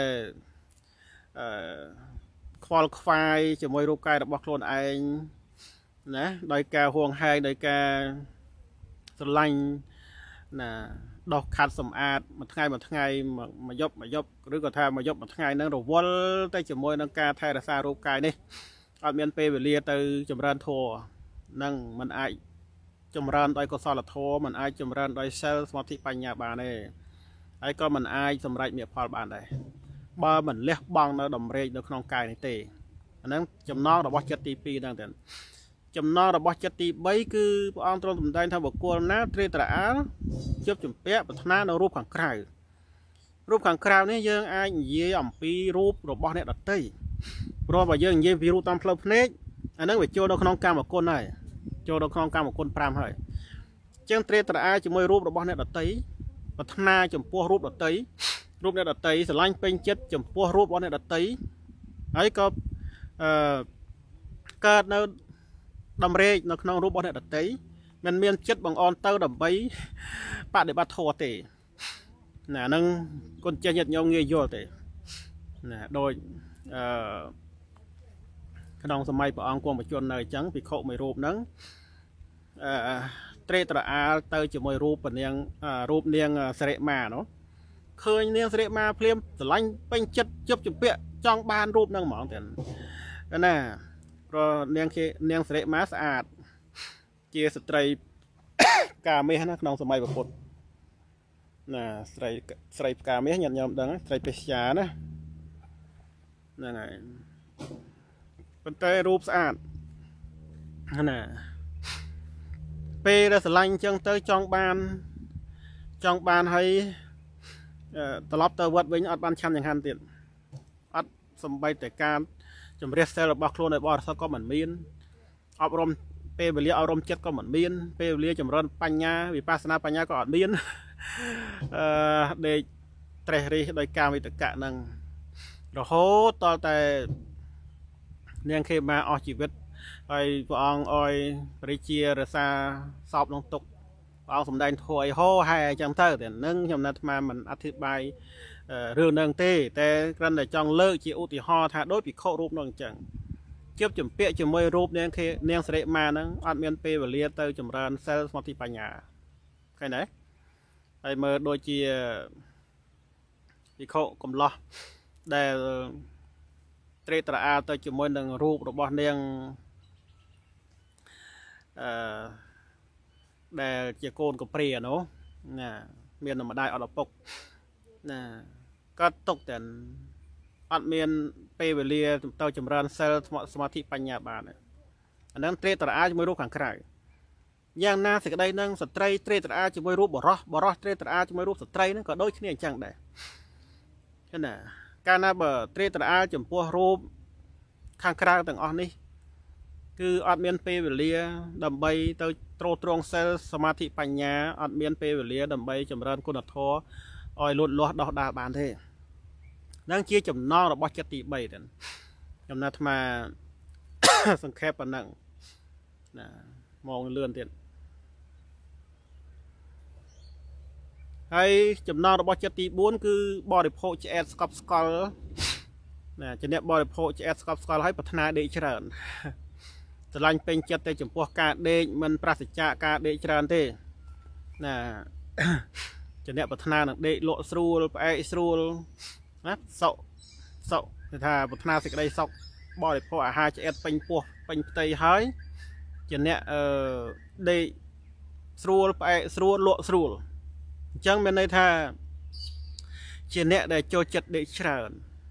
ควอลควายจะมวยรูปกายแต่ว่าโคลนเองนะโดยการห่วงให้โดยการสลังนะดอกขาดสมอาดมาทั้งไงมายบหรือก็ทำมายบมาทั้งไงนั่งเราวอลแต่จะมวยนั่งการไทยรักษารูปกายนี่เอาเมียนเปเวลียตือจำรันโทนั่งมันไอจำรันโดยกสลโทมันไอจำรันโดยเซลล์สมาธิปัญญาบานเนี่ยไอก็มันไอสำไรเมียพอลบานได้บ่มันเลี้ยบบังในดมเรยในขนมกายในเตอันนั้นจำนองระบบจัตตีปีนั่งแต่จำนองระบบจัตตีใบคือพออังตรงสมได้ทำบกวนนะเตรียตระอาเชื่อมจุ่มเป๊ะปัฒนาในรูปขังคราวนี่ยังไอเยี่ยมปีรูประบบเนี่ยดัดเต้เพราะว่ายังเยี่ยมปีรูปตามเพลย์เพลย์อันนั้นไปโจดขนมกายบกวนได้โจดขนมกายบกวนพรามให้จังเตรียตระอาจะมวยรูประบบเนี่ยดัดเต้ปัฒนาจุ่มปัวรูปดัดเต้รูปเนี่ยดัดเตยสลายเป็นเจ็ดจมพัวรูปวันเนี่ยดัดเตยไอ้ก็เกิดในดำเรยในขนมรูปวันเนี่ยดัดเตยมันมีเจ็ดบางออนเตอร์ดำใบปะเดี๋ยวบัดโทเตะน่ะนั่งคนเจริญยองเงยโยเตะน่ะโดยขนมสมัยปะอังกวงประจวนในจังปีโคไม่รูปนั้นត្រេកត្រអាលទៅជាមួយរូបនាងសិរិមានោះឃើញនាងសិរិមាភ្លាមស្រឡាញ់ពេញចិត្តជប់ជំពាក់ចង់បានរូបហ្នឹងហ្មងតែណាព្រោះនាងសិរិមាស្អាតជាស្ត្រីកាមាសណាក្នុងសម័យពុទ្ធណាស្រីផ្កាមាសញាតិញោមដឹងស្រីពេស្យាណាហ្នឹងហើយប៉ុន្តែរូបស្អាតណាពេលដែលស្រឡាញ់អញ្ចឹងទៅចង់បានហើយត្រឡប់ទៅវត្តវិញអត់បានឆាន់យ៉ាងហាន់ទៀតអត់សំបីតែការជំរះសិលរបស់ខ្លួនឲ្យបរិសុទ្ធក៏មិនមានអប់រំពេលវេលាអប់រំចិត្តក៏មិនមានពេលវេលាចម្រើនបញ្ញាវិបស្សនាបញ្ញាក៏អត់មានដេកត្រេះរិះដោយការវិតកៈហ្នឹងរហូតតតែនាងខេមាអស់ជីវិតហើយព្រះអង្គអោយព្រះរាជារសាសពក្នុងទុកព្រះអង្គសម្ដែងធម៌ឲ្យហោហែអញ្ចឹងទៅតែនឹងខ្ញុំណាត់អាត្មាមិនអធិប្បាយរឿងហ្នឹងទេតែគ្រាន់តែចង់លើកជាឧទាហរណ៍ថាដូចភិក្ខុរូបនោះអញ្ចឹងជប់ចម្ពាក់ជាមួយរូបនាងសិរិមាហ្នឹងអត់មានពេលវេលាទៅចម្រើនសិលសមាធិបញ្ញាឃើញទេហើយមើលដូចជាភិក្ខុកំឡោះដែលត្រេកត្រអាលទៅជាមួយនឹងរូបរបស់នាងដែលជាកូនកព្រានោះណាមានម្ដាយអត់ឪពុកណាក៏ຕົកតែអត់មានពេលវេលាទៅចម្រើនសិលសមាធិបញ្ញាបានអាហ្នឹងត្រេកត្រអាលជាមួយរូបខាងក្រៅយ៉ាងណាសេចក្តីនឹងស្ត្រីត្រេកត្រអាលជាមួយរូបបរោះត្រេកត្រអាលជាមួយរូបស្ត្រីហ្នឹងក៏ដូចគ្នាអញ្ចឹងដែរឃើញណាកាលណាបើត្រេកត្រអាលចំពោះរូបខាងក្រៅទាំងអស់នេះគឺអត់មានពេលវេលាដើម្បីទៅទ្រទ្រង់សិលសមាធិបញ្ញាអត់មានពេលវេលាដើម្បីចម្រើនគុណធម៌ឲ្យលូតលាស់ដោះដាលបានទេនឹងជាចំណងរបស់ចិត្តទី3ទៅខ្ញុំណាត់អាត្មាសង្ខេបប៉ុណ្ណឹងណាមកលឿនទៀតហើយចំណងរបស់ចិត្តទី4គឺបរិភោគឆ្អែតស្កប់ស្កល់ណាជាអ្នកបរិភោគឆ្អែតស្កប់ស្កល់ហើយប្រាថ្នាដេកច្រើនស្រឡាញ់ពេញចិត្តទៅចំពោះការដេកមិនប្រសិទ្ធៈការដេកច្រើនទេណាជាអ្នកប្រាថ្នានឹងដេកលក់ស្រួលផ្អែកស្រួលណាសុខគេថាប្រាថ្នាសេចក្តីសុខបរិភោគអាហារឆ្អែតពេញពោះពេញផ្ទៃហើយជាអ្នកដេកស្រួលផ្អែកស្រួលលក់ស្រួលអញ្ចឹងមានន័យថាជាអ្នកដែលចូលចិត្តដេកច្រើន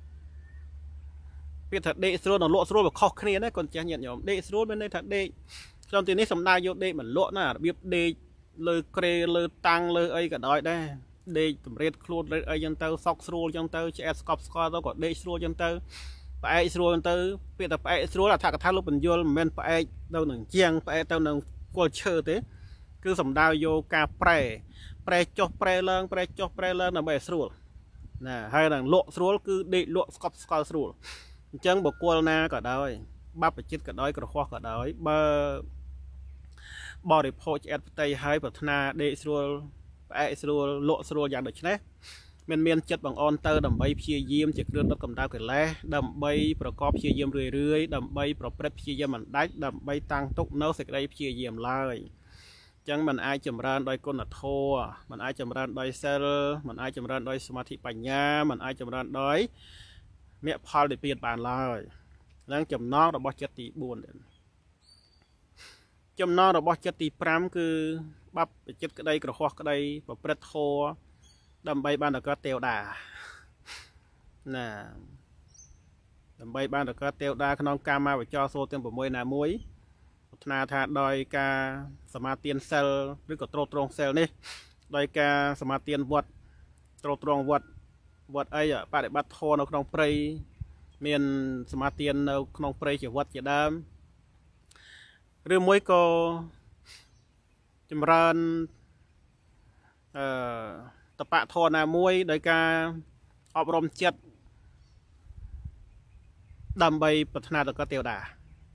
ពាក្យថាដេកស្រួលនិងលក់ស្រួលវាខុសគ្នាណាកូនចាស់ញាតិញោមដេកស្រួលមានន័យថាដេកក្នុងទីនេះសំដៅយកដេកមិនលក់ណារបៀបដេកលើក្រេលើតាំងលើអីក៏ដោយដែរដេកតម្រៀតខ្លួនលើអីចឹងទៅសក់ស្រួលចឹងទៅឆ្អែតស្កប់ស្កល់ទៅក៏ដេកស្រួលចឹងទៅផ្អែកស្រួលចឹងទៅពាក្យថាផ្អែកស្រួលអត្ថកថាលោកបញ្យលមិនមែនផ្អែកទៅនឹងជាងផ្អែកទៅនឹងគល់ឈើទេគឺសំដៅយកការប្រែចុះប្រែឡើងប្រែចុះប្រែឡើងដើម្បីឲ្យស្រួលណាហើយនឹងលក់ស្រួលគឺដេកលក់ស្កប់ស្កល់ស្រួលអញ្ចឹងបុគ្គលណាក៏ដោយបព្វជិតក៏ដោយក្រហោះក៏ដោយបើបរិភោគឆ្អែតផ្ទៃហើយប្រាថ្នាដេកស្រួលផ្អែកស្រួលលក់ស្រួលយ៉ាងដូចនេះមានចិត្តបងអនទៅដើម្បីព្យាយាមជាគ្រឿងដុតកម្ដៅកិលេសដើម្បីប្រកបព្យាយាមរឿយដើម្បីប្រព្រឹត្តព្យាយាមមិនដាច់ដើម្បីតាំងទុកនៅសេចក្តីព្យាយាមឡើយអញ្ចឹងมันអាចចម្រើនដោយគុណធម៌มันអាចចម្រើនដោយសិលมันអាចចម្រើនដោយសមាធិបញ្ញាมันអាចចម្រើនដោយមគ្គផលនិព្វានបានឡើយនឹងចំណងរបស់ចិត្តទី4ចំណងរបស់ចិត្តទី5គឺបព្វជិតក្តីក្រហោះក្តីប្រព្រឹត្តធម៌ដើម្បីបានទៅកើតទេវតាណាដើម្បីបានទៅកើតទេវតាក្នុងកាមាវចរសូរទាំង6ណាមួយប្រាថ្នាថាដោយការសមាទានសិលឬក៏ទ្រទ្រង់សិលនេះដោយការសមាទានវត្តទ្រទ្រង់វត្តអីបដិបត្តិធម៌នៅក្នុងព្រៃមានសមាទាននៅក្នុងព្រៃជាវត្តជាដើមឬមួយក៏ចម្រើនតបៈធម៌ណាមួយដោយការអប់រំចិត្តដើម្បីប្រាថ្នាទៅកើតទេវតា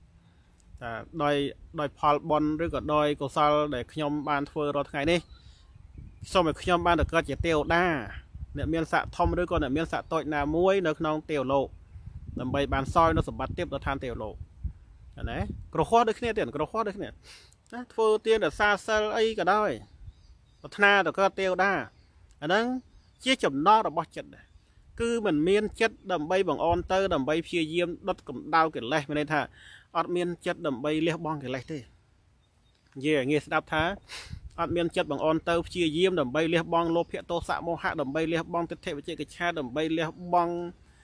ដោយផលបុណ្យឬក៏ដោយកុសលដែលខ្ញុំបានធ្វើរាល់ថ្ងៃនេះសូមឲ្យខ្ញុំបានទៅកើតជាទេវតាអ្នកមានស័ក្តិធំឬក៏អ្នកមានស័ក្តិតូចណាមួយនៅក្នុងទេវលោកដើម្បីបានសោយនៅសម្បត្តិទេពដល់ឋានទេវលោកណាក្រហោះដូចគ្នាទៀតក្រហោះដូចគ្នាណាធ្វើទានរសាសិលអីក៏ដោយប្រាថ្នាទៅកើតទេវតាអាហ្នឹងជាចំណងរបស់ចិត្តដែរគឺមិនមានចិត្តដើម្បីបង្អន់ទៅដើម្បីព្យាយាមដុតកម្ដៅកិលេសមានន័យថាអត់មានចិត្តដើម្បីលះបង់កិលេសទេនិយាយងាយស្ដាប់ថាអត់មានចិត្តបង្អន់ទៅព្យាយាមដើម្បីលះបង់លោភៈទោសៈមោហៈដើម្បីលះបង់ទិដ្ឋិវិជ្ជាកិច្ឆាដើម្បីលះបង់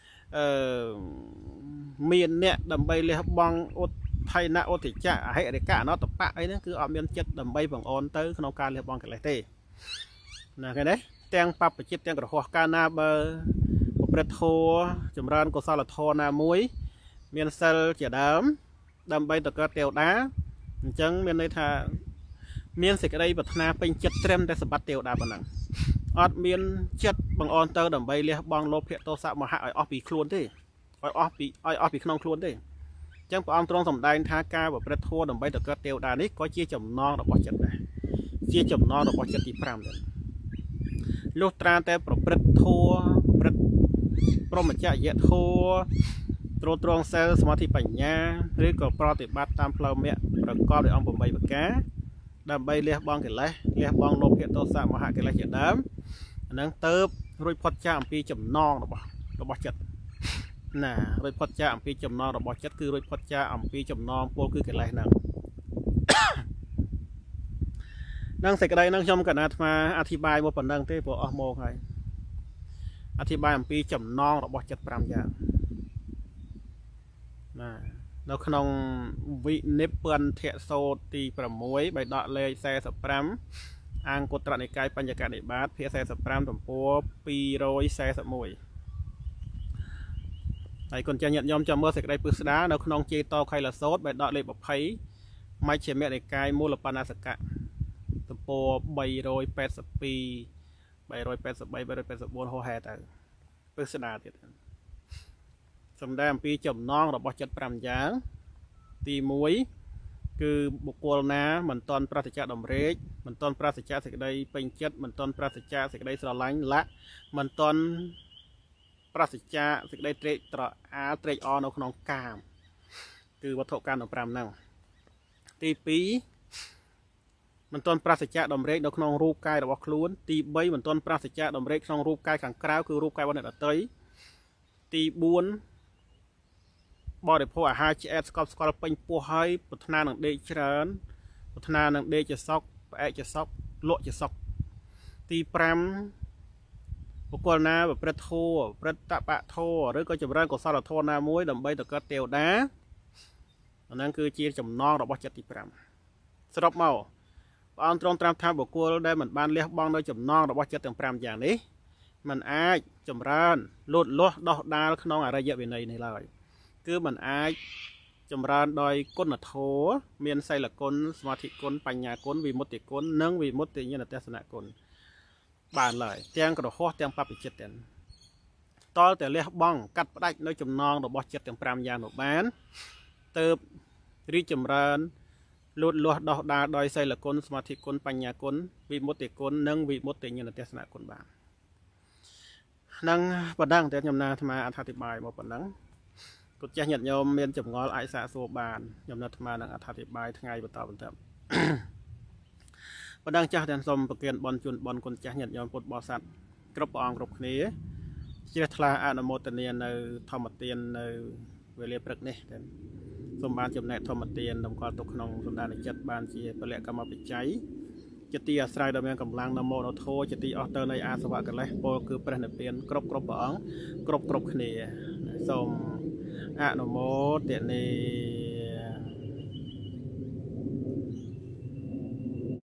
មានអ្នកដើម្បីលះបង់ឧទ្ធថៃណឧទ្ធិចៈអហិរិកៈអនតបៈអីហ្នឹងគឺអត់មានចិត្តដើម្បីបង្អន់ទៅក្នុងការលះបង់កិលេសទេណាឃើញទេទាំងបព្វជិតទាំងក្រហោះកាលណាបើប្រព្រឹត្តធម៌ចម្រើនកុសលធម៌ណាមួយមានសិលជាដើមដើម្បីទៅកើតទេវតាអញ្ចឹងមានន័យថាមានសេចក្តីប្រាថ្នាពេញចិត្តត្រឹមតែសម្បត្តិទេវតាប៉ុណ្ណឹងអត់មានចិត្តបង្អន់ទៅដើម្បីលះបង់លោភៈទោសៈមោហៈឲ្យអស់ពីខ្លួនទេឲ្យអស់ពីក្នុងខ្លួនទេអញ្ចឹងព្រះអង្គទ្រង់សម្ដែងថាការប្រព្រឹត្តធម៌ដើម្បីទៅកើតទេវតានេះក៏ជាចំណងរបស់ចិត្តដែរជាចំណងរបស់ចិត្តទី5ដែរលុះត្រាតែប្រព្រឹត្តធម៌ប្រព្រឹត្តព្រហ្មចរិយធម៌ទ្រទ្រង់សិលសមាធិបញ្ញាឬក៏ប្រតិបត្តិតាមផ្លូវមគ្គប្រកបដោយអង្គ8ប្រការដើម្បីលះបង់កិលេសលះបង់លោភៈទោសៈមោហៈកិលេសជាដើមអាហ្នឹងទៅរួចផុតចាកអំពីចំណងរបស់ចិត្តណារួចផុតចាកអំពីចំណងរបស់ចិត្តគឺរួចផុតចាកអំពីចំណងពលគឺកិលេសហ្នឹងនឹងសេចក្តីហ្នឹងខ្ញុំកណាអាត្មាអធិប្បាយមកប៉ុណ្ណឹងទេព្រោះអស់មកហើយអធិប្បាយអំពីចំណងរបស់ចិត្ត5យ៉ាងណានៅក្នុងវិនិព្វន្តសូត្រទី6បៃដកលេខ45អង្គត្រនិកាយបញ្ញកនិបាតភាគ45ទំព័រ241ហើយគុណចាស់ញាតិញោមចាំមើលសេចក្តីពិស្ដារនៅក្នុងជេតខៃលសូត្របៃដកលេខ20មជ្ឈិមនិកាយមូលបណ្ណាសកៈទំព័រ382 383 384ហោហែទៅពិស្ដារទៀតសំដែងអំពីចំណងរបស់ចិត្ត5យ៉ាងទី1គឺបុគ្គលណាមិនតន់ប្រតិចាកដំរេកមិនតន់ប្រតិចាកសេចក្តីពេញចិត្តមិនតន់ប្រតិចាកសេចក្តីស្រឡាញ់លក្ខមិនតន់ប្រតិចាកសេចក្តីត្រេកត្រេកអរនៅក្នុងកាមគឺវត្ថុកម្ម5ហ្នឹងទី2មិនតន់ប្រតិចាកដំរេកនៅក្នុងរូបកាយរបស់ខ្លួនទី3មិនតន់ប្រតិចាកដំរេកក្នុងរូបកាយខាងក្រៅគឺរូបកាយរបស់អ្នកដទៃទី4បរិភោគអាហារឆ្អែតស្កប់ស្កល់ពេញពោះហើយប្រាថ្នានឹងដេកច្រើនប្រាថ្នានឹងដេកជាសុខផ្អែកជាសុខលក់ជាសុខទី5បុគ្គលណាប្រព្រឹត្តធម៌ប្រព្រឹត្តតបៈធម៌ឬក៏ចម្រើនកុសលធម៌ណាមួយដើម្បីទៅកើតទេវតាអាហ្នឹងគឺជាចំណងរបស់ចិត្តទី5សរុបមកព្រះអង្គទ្រង់ត្រាស់ថាបុគ្គលដែលមិនបានលះបង់នៅចំណងរបស់ចិត្តទាំង5យ៉ាងនេះมันអាចចម្រើនលូតលាស់ដោះដាលក្នុងអរិយវិន័យនេះឡើយគឺมันអាចចម្រើនដោយគុណធម៌មានសីលគុណសមាធិគុណបញ្ញាគុណវិមុតតិគុណនិងវិមុតតិញ្ញាណទស្សនគុណបានឡើយទាំងក្រហោះទាំងបព្វជិតទាំងតលតែលះបង់កាត់ផ្ដាច់នៅចំណងរបស់ចិត្តទាំង5យ៉ាងនោះបានទៅរីកចម្រើនលូតលាស់ដោះដាលដោយសីលគុណសមាធិគុណបញ្ញាគុណវិមុតតិគុណនិងវិមុតតិញ្ញាណទស្សនគុណបាននឹងបណ្ដឹងតែខ្ញុំណាអាត្មាអធិប្បាយមកប៉ុណ្ណឹងគុណចាស់ញាតិញោមមានចម្ងល់អាចសាកសួរបានខ្ញុំណាអាត្មានឹងអធិប្បាយថ្ងៃបន្តបន្តបណ្ដឹងចាស់ទាំងសូមប្រគិនបន់ជូនបន់គុណចាស់ញាតិញោមពុទ្ធបរិស័ទគ្រប់ព្រះអង្គគ្រប់គ្នាជ្រះថ្លាអនុមោទនានៅធម្មទាននៅវេលាព្រឹកនេះសូមបានចំណែកធម្មទានតម្កល់ទុកក្នុងសន្តានចិត្តបានជាពលៈកម្មបច្ច័យជាទីអាស្រ័យដ៏មានកម្លាំងនមោនធោជាទីអស់ទៅនៃអាសវៈកិលេសពលគឺព្រះនិព្វានគ្រប់ព្រះអង្គគ្រប់គ្នាសូមអនុមោទនា